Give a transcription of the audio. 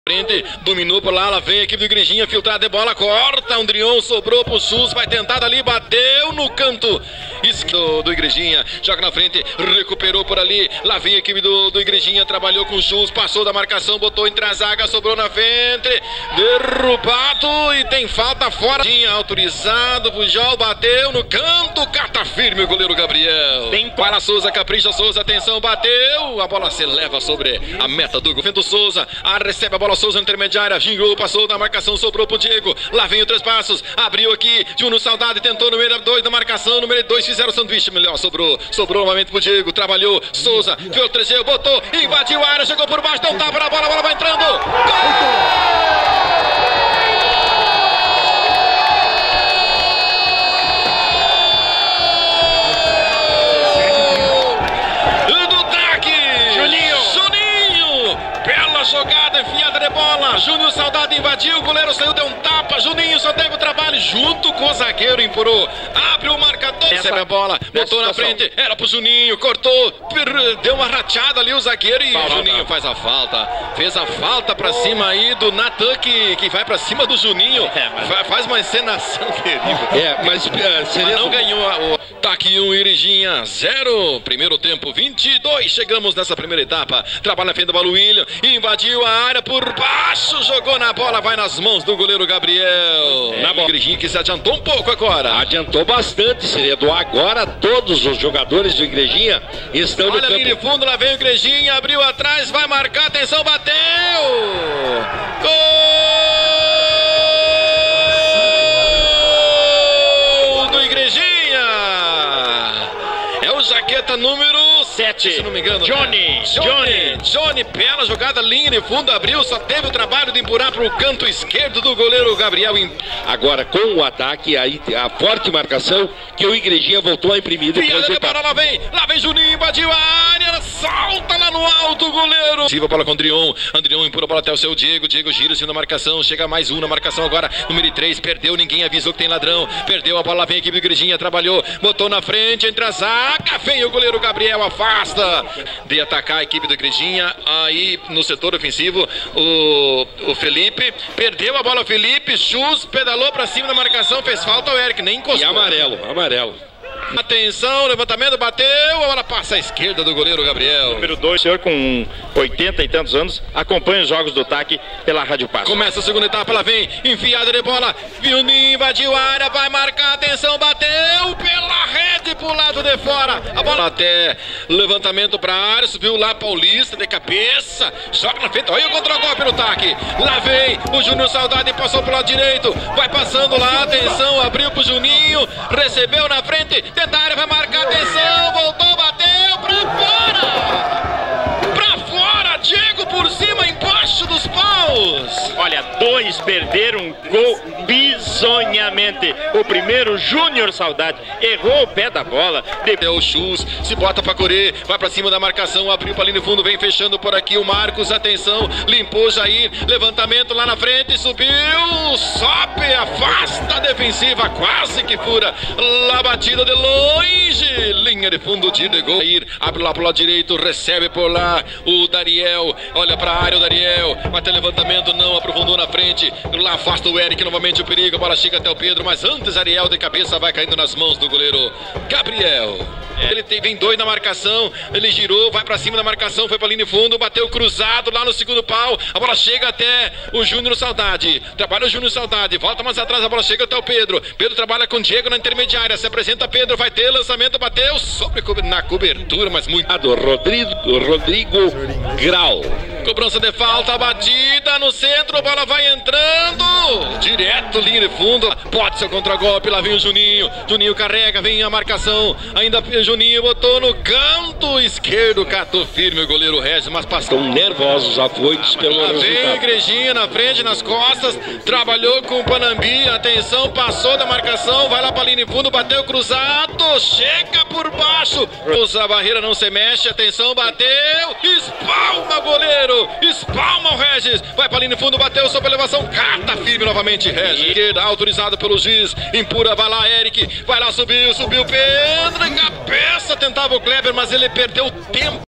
frente, dominou por lá vem a equipe do Igrejinha, filtrada de bola, corta, Andrion sobrou pro Sus, vai tentar dali, bateu no canto do Igrejinha, joga na frente, recuperou por ali, lá vem a equipe do Igrejinha, trabalhou com o Sus, passou da marcação, botou entre a zaga, sobrou na frente, derrubado e tem falta fora, autorizado, Pujol bateu no canto, cata firme o goleiro Gabriel, tem para Souza, capricha Souza, atenção, bateu, a bola se leva sobre a meta do Vento Souza, recebe a bola Souza na intermediária, gingou, passou da marcação, sobrou pro Diego, lá vem o 3 passos, abriu aqui, Júnior Saudade tentou número 2 da marcação, número 2 fizeram o sanduíche, melhor, sobrou novamente pro Diego, trabalhou, Souza, filtrejeu, botou, invadiu a área, chegou por baixo, deu um tapa na bola, a bola vai entrando, gol! Jogada enfiada de bola, Júnior Saudade invadiu, o goleiro saiu, deu um tapa, Juninho só teve o trabalho junto com o zagueiro, empurrou, abre o marcador, recebe a bola, botou na frente, era pro Juninho, cortou, deu uma rachada ali o zagueiro e o Juninho faz a falta, fez a falta pra cima aí do Natan que vai pra cima do Juninho, faz uma encenação terrível, mas não ganhou, tá aqui um Igrejinha 0, primeiro tempo 22, chegamos nessa primeira etapa, trabalha na frente da bola o William, invadiu a área por baixo, jogou na bola, vai nas mãos do goleiro Gabriel. Na bola, Igrejinha que se adiantou um pouco agora. Adiantou bastante, Seredo. Agora todos os jogadores do Igrejinha estão no campo. Olha ali de fundo, lá vem o Igrejinha, abriu atrás, vai marcar, atenção, bateu! Gol do Igrejinha! É o jaqueta número 7, se não me engano. Johnny, bela jogada, linha de fundo, abriu, só teve o trabalho de empurrar para o canto esquerdo do goleiro Gabriel. Agora com o ataque, aí a forte marcação que o Igrejinha voltou a imprimir. Lá vem Juninho, invadiu a área, salta lá no alto o goleiro. Silva, bola com Andrion empurra a bola até o seu Diego gira assim na marcação, chega mais um na marcação agora, número 3, perdeu, ninguém avisou que tem ladrão, perdeu a bola, vem a equipe do Igrejinha, trabalhou, botou na frente, entre a zaga, vem o goleiro Gabriel, afasta de atacar a equipe do Igrejinha, aí no setor ofensivo o Felipe, perdeu a bola o Felipe, Chus, pedalou pra cima da marcação, fez falta o Eric, nem encostou. E amarelo. Atenção, levantamento, bateu, a bola passa à esquerda do goleiro Gabriel. Número 2, senhor com 80 e tantos anos, acompanha os jogos do TAC pela Rádio Passo. Começa a segunda etapa, ela vem, enfiada de bola, Vilninho invadiu a área, vai marcar, atenção, bateu pela rede pro lado de fora. A bola até levantamento pra área, subiu lá Paulista de cabeça, joga na frente, olha o contra-golpe no TAC. Lá vem o Júnior Saudade, passou pro lado direito, vai passando lá, atenção, abriu pro Juninho, recebeu na frente, dentro da área, vai marcar, atenção, voltou, bateu, pra fora, Diego por cima, embaixo dos paus. Olha, 2 perderam gol bizonhamente. O primeiro, Júnior Saudade, errou o pé da bola. Deu o Chus, se bota pra correr, vai pra cima da marcação, abriu pra ali no fundo, vem fechando por aqui o Marcos, atenção, limpou Jair, levantamento lá na frente, subiu, sobe, afasta a defensiva, quase que fura, lá batida de longe, linha de fundo, tiro de gol, Jair, abre lá pro lado direito, recebe por lá o Dariel, olha pra área o Dariel, vai ter levantamento, não, aprofundou na frente, lá afasta o Eric, novamente o perigo, a bola chega até o Pedro, mas antes Ariel de cabeça vai caindo nas mãos do goleiro Gabriel. Ele vem 2 na marcação, ele girou, vai pra cima da marcação, foi pra linha de fundo, bateu cruzado lá no segundo pau, a bola chega até o Júnior Saudade, trabalha o Júnior Saudade, volta mais atrás, a bola chega até o Pedro trabalha com o Diego na intermediária, se apresenta Pedro, vai ter lançamento, bateu na cobertura, mas muito. Rodrigo Grau. Cobrança de falta, batida no centro, a bola vai entrando, direto, linha de fundo, pode ser o contra-golpe, lá vem o Juninho carrega, vem a marcação, ainda Juninho botou no canto esquerdo, catou firme o goleiro Regis, mas passou. Estão nervosos, afoitos pelo resultado. Vem o Igrejinha na frente, nas costas, trabalhou com o Panambi, atenção, passou da marcação, vai lá pra linha de fundo, bateu cruzado, chega por baixo, a barreira não se mexe, atenção, bateu, espalma o goleiro, espalma o Regis, vai pra linha de fundo, bateu sob elevação, cata firme novamente Regis, esquerda, autorizado pelo juiz, empurra, vai lá Eric, vai lá, subiu Pedro, cabeça, tentava o Kleber, mas ele perdeu tempo.